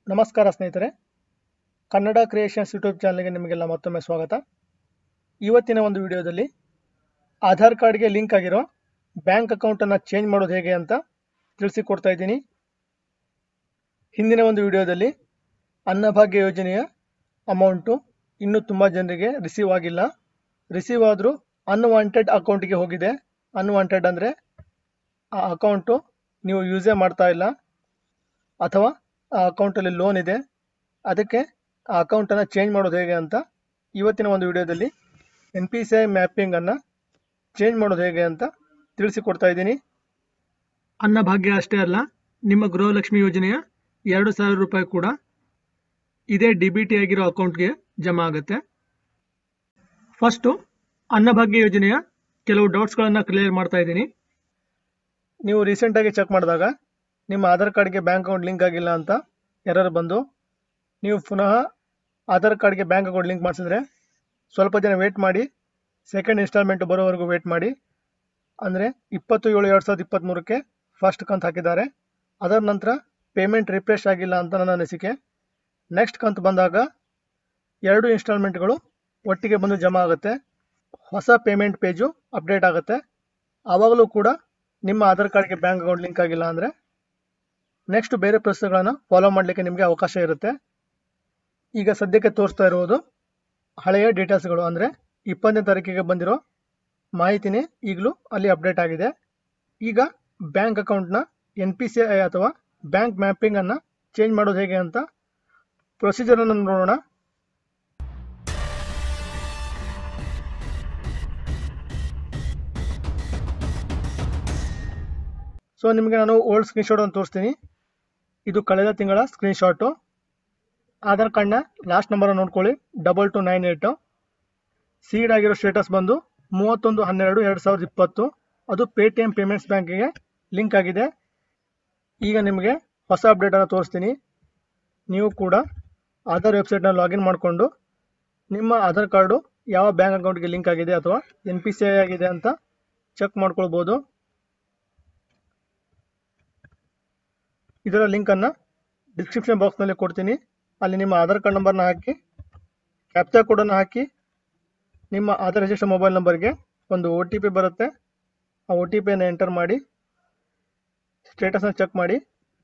ನಮಸ್ಕಾರ ಸ್ನೇಹಿತರೆ, Kannada creations YouTube ಚಾನಲ್ಗೆ ನಿಮಗೆಲ್ಲ ಮತ್ತೊಮ್ಮೆ ಸ್ವಾಗತ. ಇವತ್ತಿನ ಒಂದು ವಿಡಿಯೋದಲ್ಲಿ ಆಧಾರ್ ಕಾರ್ಡ್ಗೆ ಲಿಂಕ್ ಆಗಿರೋ ಬ್ಯಾಂಕ್ ಅಕೌಂಟನ್ನು ಚೇಂಜ್ ಮಾಡೋದು ಹೇಗೆ ಅಂತ ತಿಳಿಸಿಕೊಡ್ತಾ ಇದ್ದೀನಿ. ಹಿಂದಿನ ಒಂದು ವಿಡಿಯೋದಲ್ಲಿ ಅನ್ನಭಾಗ್ಯ ಯೋಜನೆಯ ಅಮೌಂಟು ಇನ್ನೂ ತುಂಬ ಜನರಿಗೆ ರಿಸೀವ್ ಆಗಿಲ್ಲ. ರಿಸೀವ್ ಆದರೂ ಅನ್ವಾಂಟೆಡ್ ಅಕೌಂಟಿಗೆ ಹೋಗಿದೆ. ಅನ್ವಾಂಟೆಡ್ ಅಂದರೆ ಆ ಅಕೌಂಟು ನೀವು ಯೂಸೇ ಮಾಡ್ತಾ ಇಲ್ಲ ಅಥವಾ ಆ ಅಕೌಂಟಲ್ಲಿ ಲೋನ್ ಇದೆ, ಅದಕ್ಕೆ ಆ ಅಕೌಂಟನ್ನು ಚೇಂಜ್ ಮಾಡೋದು ಹೇಗೆ ಅಂತ ಇವತ್ತಿನ ಒಂದು ವಿಡಿಯೋದಲ್ಲಿ NPCI ಮ್ಯಾಪಿಂಗನ್ನು ಚೇಂಜ್ ಮಾಡೋದು ಹೇಗೆ ಅಂತ ತಿಳಿಸಿಕೊಡ್ತಾ ಇದ್ದೀನಿ. ಅನ್ನಭಾಗ್ಯ ಅಷ್ಟೇ ಅಲ್ಲ, ನಿಮ್ಮ ಗೃಹಲಕ್ಷ್ಮಿ ಯೋಜನೆಯ 2,000 ರೂಪಾಯಿ ಕೂಡ ಇದೇ DBT ಆಗಿರೋ ಅಕೌಂಟ್ಗೆ ಜಮಾ ಆಗುತ್ತೆ. ಫಸ್ಟು ಅನ್ನಭಾಗ್ಯ ಯೋಜನೆಯ ಕೆಲವು ಡೌಟ್ಸ್ಗಳನ್ನು ಕ್ಲಿಯರ್ ಮಾಡ್ತಾ ಇದ್ದೀನಿ. ನೀವು ರೀಸೆಂಟಾಗಿ ಚೆಕ್ ಮಾಡಿದಾಗ ನಿಮ್ಮ ಆಧಾರ್ ಕಾರ್ಡ್ಗೆ ಬ್ಯಾಂಕ್ ಅಕೌಂಟ್ ಲಿಂಕ್ ಆಗಿಲ್ಲ ಅಂತ ಎರರ್ ಬಂದು ನೀವು ಪುನಃ ಆಧಾರ್ ಕಾರ್ಡ್ಗೆ ಬ್ಯಾಂಕ್ ಅಕೌಂಟ್ ಲಿಂಕ್ ಮಾಡಿಸಿದ್ರೆ ಸ್ವಲ್ಪ ದಿನ ವೇಟ್ ಮಾಡಿ, ಸೆಕೆಂಡ್ ಇನ್ಸ್ಟಾಲ್ಮೆಂಟ್ ಬರೋವರೆಗೂ ವೇಟ್ ಮಾಡಿ. ಅಂದರೆ 20/7/2023ಕ್ಕೆ ಫಸ್ಟ್ ಕಂತು ಹಾಕಿದ್ದಾರೆ. ಅದರ ನಂತರ ಪೇಮೆಂಟ್ ರಿಫ್ರೆಶ್ ಆಗಿಲ್ಲ ಅಂತ ನನ್ನ ಅನಿಸಿಕೆ. ನೆಕ್ಸ್ಟ್ ಕಂತು ಬಂದಾಗ 2 ಇನ್ಸ್ಟಾಲ್ಮೆಂಟ್ಗಳು ಒಟ್ಟಿಗೆ ಬಂದು ಜಮಾ ಆಗುತ್ತೆ. ಹೊಸ ಪೇಮೆಂಟ್ ಪೇಜು ಅಪ್ಡೇಟ್ ಆಗುತ್ತೆ. ಆವಾಗಲೂ ಕೂಡ ನಿಮ್ಮ ಆಧಾರ್ ಕಾರ್ಡ್ಗೆ ಬ್ಯಾಂಕ್ ಅಕೌಂಟ್ ಲಿಂಕ್ ಆಗಿಲ್ಲ ಅಂದರೆ ನೆಕ್ಸ್ಟ್ ಬೇರೆ ಪ್ರೊಸೆಸ್ಗಳನ್ನು ಫಾಲೋ ಮಾಡಲಿಕ್ಕೆ ನಿಮಗೆ ಅವಕಾಶ ಇರುತ್ತೆ. ಈಗ ಸದ್ಯಕ್ಕೆ ತೋರಿಸ್ತಾ ಇರುವುದು ಹಳೆಯ ಡೀಟೇಲ್ಸ್ಗಳು, ಅಂದರೆ 20ನೇ ತಾರೀಕಿಗೆ ಬಂದಿರೋ ಮಾಹಿತಿನೇ ಈಗಲೂ ಅಲ್ಲಿ ಅಪ್ಡೇಟ್ ಆಗಿದೆ. ಈಗ ಬ್ಯಾಂಕ್ ಅಕೌಂಟ್ನ NPCI ಅಥವಾ ಬ್ಯಾಂಕ್ ಮ್ಯಾಪಿಂಗನ್ನು ಚೇಂಜ್ ಮಾಡೋದು ಹೇಗೆ ಅಂತ ಪ್ರೊಸೀಜರನ್ನು ನೋಡೋಣ. ಸೊ ನಿಮಗೆ ನಾನು ಓಲ್ಡ್ ಸ್ಕ್ರೀನ್ಶಾಟ್ ಅನ್ನು ತೋರಿಸ್ತೀನಿ. ಇದು ಕಳೆದ ತಿಂಗಳ ಸ್ಕ್ರೀನ್ಶಾಟು. ಆಧಾರ್ ಕಾರ್ಡ್ನ ಲಾಸ್ಟ್ ನಂಬರ್ ನೋಡ್ಕೊಳ್ಳಿ, 2298. ಸೀಡ್ ಆಗಿರೋ ಸ್ಟೇಟಸ್ ಬಂದು 31/12/2020. ಅದು ಪೇಟಿಎಂ ಪೇಮೆಂಟ್ಸ್ ಬ್ಯಾಂಕಿಗೆ ಲಿಂಕ್ ಆಗಿದೆ. ಈಗ ನಿಮಗೆ ಹೊಸ ಅಪ್ಡೇಟನ್ನು ತೋರಿಸ್ತೀನಿ. ನೀವು ಕೂಡ ಆಧಾರ್ ವೆಬ್ಸೈಟ್ನ ಲಾಗಿನ್ ಮಾಡಿಕೊಂಡು ನಿಮ್ಮ ಆಧಾರ್ ಕಾರ್ಡು ಯಾವ ಬ್ಯಾಂಕ್ ಅಕೌಂಟ್ಗೆ ಲಿಂಕ್ ಆಗಿದೆ ಅಥವಾ NPCI ಆಗಿದೆ ಅಂತ ಚೆಕ್ ಮಾಡ್ಕೊಳ್ಬೋದು. ಇದರ ಲಿಂಕನ್ನು ಡಿಸ್ಕ್ರಿಪ್ಷನ್ ಬಾಕ್ಸ್ನಲ್ಲಿ ಕೊಡ್ತೀನಿ. ಅಲ್ಲಿ ನಿಮ್ಮ ಆಧಾರ್ ಕಾರ್ಡ್ ನಂಬರ್ನ ಹಾಕಿ, ಕ್ಯಾಪ್ಚಾ ಕೋಡನ್ನು ಹಾಕಿ, ನಿಮ್ಮ ಆಧಾರ್ ರಿಜಿಸ್ಟರ್ ಮೊಬೈಲ್ ನಂಬರ್ಗೆ ಒಂದು OTP ಬರುತ್ತೆ. ಆ OTPಯನ್ನು ಎಂಟರ್ ಮಾಡಿ ಸ್ಟೇಟಸ್ನ ಚೆಕ್ ಮಾಡಿ.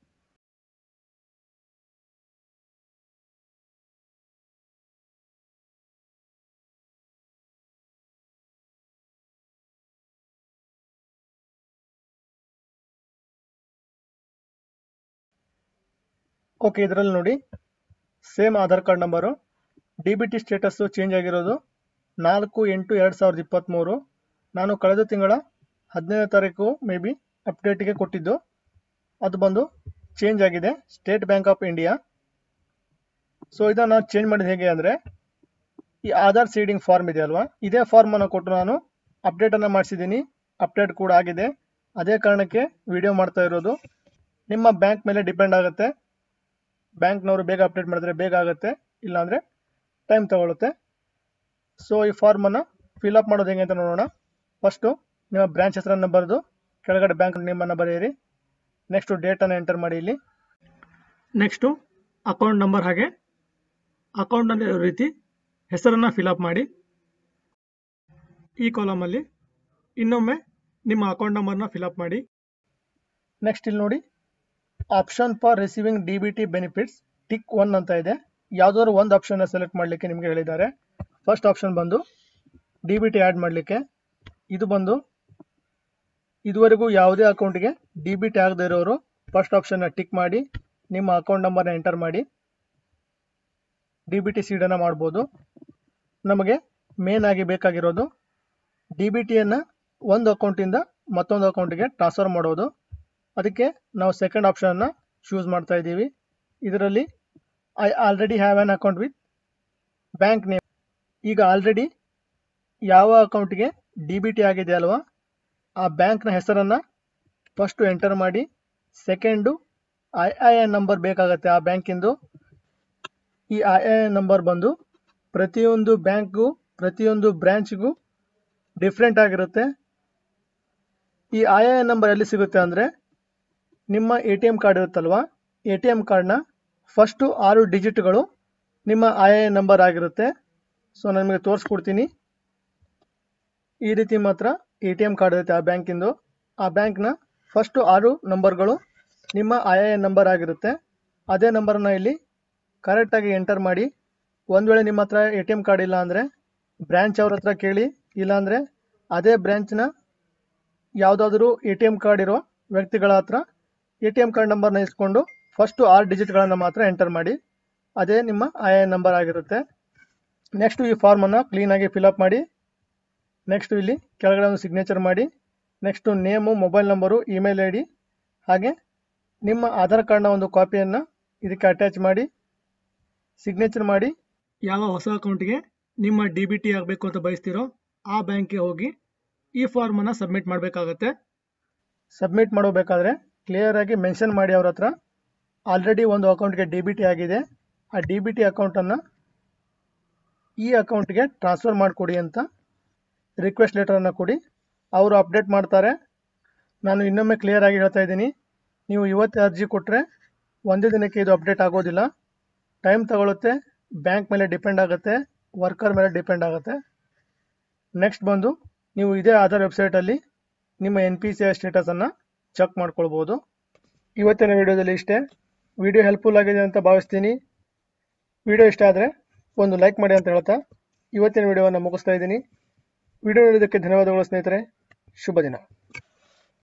ಓಕೆ, ಇದರಲ್ಲಿ ನೋಡಿ same Aadhaar card number. DBT status change ಆಗಿರೋದು 4/8/2023. ನಾನು ಕಳೆದ ತಿಂಗಳ 15ನೇ ತಾರೀಕು ಮೇ ಬಿ ಅಪ್ಡೇಟಿಗೆ ಕೊಟ್ಟಿದ್ದು. ಅದು ಬಂದು ಚೇಂಜ್ ಆಗಿದೆ, State Bank of India. So ಇದನ್ನು ನಾನು ಚೇಂಜ್ ಮಾಡಿದ ಹೇಗೆ ಅಂದರೆ, ಈ ಆಧಾರ್ ಸೀಡಿಂಗ್ ಫಾರ್ಮ್ ಇದೆ ಅಲ್ವಾ, ಇದೇ ಫಾರ್ಮನ್ನು ಕೊಟ್ಟು ನಾನು ಅಪ್ಡೇಟನ್ನು ಮಾಡಿಸಿದ್ದೀನಿ. ಅಪ್ಡೇಟ್ ಕೂಡ ಆಗಿದೆ. ಅದೇ ಕಾರಣಕ್ಕೆ ವಿಡಿಯೋ ಮಾಡ್ತಾ ಇರೋದು. ನಿಮ್ಮ ಬ್ಯಾಂಕ್ ಮೇಲೆ ಡಿಪೆಂಡ್ ಆಗುತ್ತೆ. ಬ್ಯಾಂಕ್ನವರು ಬೇಗ ಅಪ್ಡೇಟ್ ಮಾಡಿದ್ರೆ ಬೇಗ ಆಗುತ್ತೆ, ಇಲ್ಲಾಂದರೆ ಟೈಮ್ ತಗೊಳುತ್ತೆ. ಸೊ ಈ ಫಾರ್ಮನ್ನು ಫಿಲ್ಅಪ್ ಮಾಡೋದು ಹೇಗೆ ಅಂತ ನೋಡೋಣ. ಫಸ್ಟು ನಿಮ್ಮ ಬ್ರಾಂಚ್ ಹೆಸರನ್ನು ಬರೆದು ಕೆಳಗಡೆ ಬ್ಯಾಂಕ್ ನೇಮನ್ನು ಬರೆಯಿರಿ. ನೆಕ್ಸ್ಟು ಡೇಟನ್ನು ಎಂಟರ್ ಮಾಡಿ ಇಲ್ಲಿ. ನೆಕ್ಸ್ಟು ಅಕೌಂಟ್ ನಂಬರ್ ಹಾಗೆ ಅಕೌಂಟಲ್ಲಿ ರೀತಿ ಹೆಸರನ್ನು ಫಿಲ್ಅಪ್ ಮಾಡಿ. ಈ ಕಾಲಮಲ್ಲಿ ಇನ್ನೊಮ್ಮೆ ನಿಮ್ಮ ಅಕೌಂಟ್ ನಂಬರ್ನ ಫಿಲ್ಅಪ್ ಮಾಡಿ. ನೆಕ್ಸ್ಟ್ ಇಲ್ಲಿ ನೋಡಿ, option for receiving DBT benefits tick 1 ಅಂತ ಇದೆ. ಯಾವುದಾದ್ರು ಒಂದು ಆಪ್ಷನ್ನ ಸೆಲೆಕ್ಟ್ ಮಾಡಲಿಕ್ಕೆ ನಿಮಗೆ ಹೇಳಿದ್ದಾರೆ. ಫಸ್ಟ್ ಆಪ್ಷನ್ ಬಂದು DBT ಆ್ಯಡ್ ಮಾಡಲಿಕ್ಕೆ. ಇದು ಬಂದು ಇದುವರೆಗೂ ಯಾವುದೇ ಅಕೌಂಟಿಗೆ DBT ಆಗದೇ ಇರೋರು ಫಸ್ಟ್ ಆಪ್ಷನ್ನ ಟಿಕ್ ಮಾಡಿ ನಿಮ್ಮ ಅಕೌಂಟ್ ನಂಬರ್ನ ಎಂಟರ್ ಮಾಡಿ DBT ಸೀಡನ್ನು ಮಾಡ್ಬೋದು. ನಮಗೆ ಮೇನ್ ಆಗಿ ಬೇಕಾಗಿರೋದು DBTಯನ್ನು ಒಂದು ಅಕೌಂಟಿಂದ ಮತ್ತೊಂದು ಅಕೌಂಟಿಗೆ ಟ್ರಾನ್ಸ್ಫರ್ ಮಾಡೋದು. ಅದಕ್ಕೆ ನಾವು ಸೆಕೆಂಡ್ ಆಪ್ಷನ್ನ ಚೂಸ್ ಮಾಡ್ತಾ ಇದ್ದೀವಿ. ಇದರಲ್ಲಿ I already have an account with bank name. ಈಗ ಆಲ್ರೆಡಿ ಯಾವ ಅಕೌಂಟಿಗೆ DBT ಆಗಿದೆ ಅಲ್ವಾ, ಆ ಬ್ಯಾಂಕ್ನ ಹೆಸರನ್ನು ಫಸ್ಟು ಎಂಟರ್ ಮಾಡಿ. ಸೆಕೆಂಡು IIN ನಂಬರ್ ಬೇಕಾಗುತ್ತೆ ಆ ಬ್ಯಾಂಕಿಂದು. ಈ IIN ನಂಬರ್ ಬಂದು ಪ್ರತಿಯೊಂದು ಬ್ಯಾಂಕ್ಗೂ ಪ್ರತಿಯೊಂದು ಬ್ರ್ಯಾಂಚ್ಗೂ ಡಿಫ್ರೆಂಟ್ ಆಗಿರುತ್ತೆ. ಈ IIN ನಂಬರ್ ಎಲ್ಲಿ ಸಿಗುತ್ತೆ ಅಂದರೆ, ನಿಮ್ಮ ATM ಕಾರ್ಡ್ ಇರುತ್ತಲ್ವ, ATM ಕಾರ್ಡ್ನ ಫಸ್ಟು 6 ಡಿಜಿಟ್ಗಳು ನಿಮ್ಮ IIN ನಂಬರ್ ಆಗಿರುತ್ತೆ. ಸೊ ನಾನು ನಿಮಗೆ ತೋರಿಸ್ಕೊಡ್ತೀನಿ. ಈ ರೀತಿ ಮಾತ್ರ ATM ಕಾರ್ಡ್ ಇರುತ್ತೆ ಆ ಬ್ಯಾಂಕಿಂದು. ಆ ಬ್ಯಾಂಕ್ನ ಫಸ್ಟು 6 ನಂಬರ್ಗಳು ನಿಮ್ಮ IIN ನಂಬರ್ ಆಗಿರುತ್ತೆ. ಅದೇ ನಂಬರನ್ನ ಇಲ್ಲಿ ಕರೆಕ್ಟಾಗಿ ಎಂಟರ್ ಮಾಡಿ. ಒಂದು ವೇಳೆ ನಿಮ್ಮ ಹತ್ರ ATM ಕಾರ್ಡ್ ಇಲ್ಲ ಅಂದರೆ ಬ್ರ್ಯಾಂಚ್ ಅವ್ರ ಹತ್ರ ಕೇಳಿ, ಇಲ್ಲಾಂದರೆ ಅದೇ ಬ್ರ್ಯಾಂಚ್ನ ಯಾವುದಾದ್ರೂ ATM ಕಾರ್ಡ್ ಇರೋ ವ್ಯಕ್ತಿಗಳ ಹತ್ರ ATM ಕಾರ್ಡ್ ನಂಬರ್ನ ಇಸ್ಕೊಂಡು ಫಸ್ಟು 6 ಡಿಜಿಟ್ಗಳನ್ನು ಮಾತ್ರ ಎಂಟರ್ ಮಾಡಿ. ಅದೇ ನಿಮ್ಮ IIN ನಂಬರ್ ಆಗಿರುತ್ತೆ. ನೆಕ್ಸ್ಟು ಈ ಫಾರ್ಮನ್ನು ಕ್ಲೀನಾಗಿ ಫಿಲಪ್ ಮಾಡಿ. ನೆಕ್ಸ್ಟು ಇಲ್ಲಿ ಕೆಳಗಡೆ ಒಂದು ಸಿಗ್ನೇಚರ್ ಮಾಡಿ. Next name, mobile number, email ID ಹಾಗೆ ನಿಮ್ಮ ಆಧಾರ್ ಕಾರ್ಡ್ನ ಒಂದು ಕಾಪಿಯನ್ನು ಇದಕ್ಕೆ ಅಟ್ಯಾಚ್ ಮಾಡಿ ಸಿಗ್ನೇಚರ್ ಮಾಡಿ. ಯಾವ ಹೊಸ ಅಕೌಂಟ್ಗೆ ನಿಮ್ಮ DBT ಆಗಬೇಕು ಅಂತ ಬಯಸ್ತೀರೋ ಆ ಬ್ಯಾಂಕ್ಗೆ ಹೋಗಿ ಈ ಫಾರ್ಮನ್ನು ಸಬ್ಮಿಟ್ ಮಾಡಬೇಕಾಗತ್ತೆ. ಸಬ್ಮಿಟ್ ಮಾಡಬೇಕಾದ್ರೆ ಕ್ಲಿಯರಾಗಿ ಮೆನ್ಷನ್ ಮಾಡಿ ಅವ್ರ ಹತ್ರ ಆಲ್ರೆಡಿ ಒಂದು ಅಕೌಂಟ್ಗೆ DBT ಆಗಿದೆ, ಆ DBT ಅಕೌಂಟನ್ನು ಈ ಅಕೌಂಟ್ಗೆ ಟ್ರಾನ್ಸ್ಫರ್ ಮಾಡಿಕೊಡಿ ಅಂತ ರಿಕ್ವೆಸ್ಟ್ ಲೆಟರನ್ನು ಕೊಡಿ. ಅವರು ಅಪ್ಡೇಟ್ ಮಾಡ್ತಾರೆ. ನಾನು ಇನ್ನೊಮ್ಮೆ ಕ್ಲಿಯರಾಗಿ ಹೇಳ್ತಾ ಇದ್ದೀನಿ, ನೀವು ಇವತ್ತೇ ಅರ್ಜಿ ಕೊಟ್ಟರೆ ಒಂದೇ ದಿನಕ್ಕೆ ಇದು ಅಪ್ಡೇಟ್ ಆಗೋದಿಲ್ಲ. ಟೈಮ್ ತಗೊಳುತ್ತೆ. ಬ್ಯಾಂಕ್ ಮೇಲೆ ಡಿಪೆಂಡ್ ಆಗುತ್ತೆ, ವರ್ಕರ್ ಮೇಲೆ ಡಿಪೆಂಡ್ ಆಗುತ್ತೆ. ನೆಕ್ಸ್ಟ್ ಬಂದು ನೀವು ಇದೇ ಆಧಾರ್ ವೆಬ್ಸೈಟಲ್ಲಿ ನಿಮ್ಮ NPCI ಸ್ಟೇಟಸನ್ನು ಚೆಕ್ ಮಾಡ್ಕೊಳ್ಬೋದು. ಇವತ್ತಿನ ವಿಡಿಯೋದಲ್ಲಿ ಇಷ್ಟೇ. ವಿಡಿಯೋ ಹೆಲ್ಪ್ಫುಲ್ ಆಗಿದೆ ಅಂತ ಭಾವಿಸ್ತೀನಿ. ವಿಡಿಯೋ ಇಷ್ಟ ಆದರೆ ಒಂದು ಲೈಕ್ ಮಾಡಿ ಅಂತ ಹೇಳ್ತಾ ಇವತ್ತಿನ ವಿಡಿಯೋವನ್ನು ಮುಗಿಸ್ತಾ ಇದ್ದೀನಿ. ವಿಡಿಯೋ ನೋಡೋದಕ್ಕೆ ಧನ್ಯವಾದಗಳು ಸ್ನೇಹಿತರೆ. ಶುಭ ದಿನ.